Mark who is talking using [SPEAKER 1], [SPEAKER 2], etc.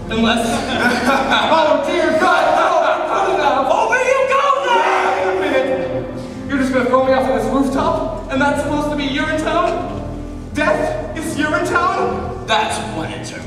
[SPEAKER 1] Unless... oh dear God, no, good enough. Oh, where you go there? Wait a minute. You're just gonna throw me off of this rooftop? And that's supposed to be Urinetown? Death is Urinetown?
[SPEAKER 2] That's one answer